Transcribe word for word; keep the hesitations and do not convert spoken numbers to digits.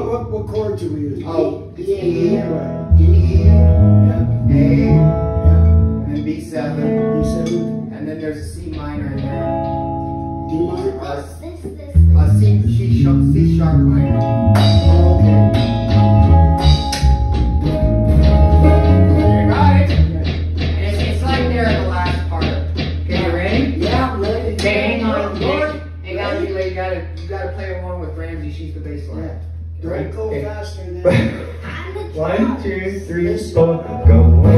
what, what, what chord do we use? Oh, it's E, E, right. E, Yeah. A, Yeah. and then B seven, B seven. and then there's a C minor in there. D minor. Uh, This, this, this. a C, C sharp, C sharp minor. Oh, okay. You got it. And it's, it's like there in the last part. Okay, you ready? Yeah, I'm ready. Okay, hang on. Lord. Hang on, you you gotta, you gotta play along with Ramsey. She's the bass line. Yeah. Don't go Okay. faster than. I'm the One, drums. two, three, four, go.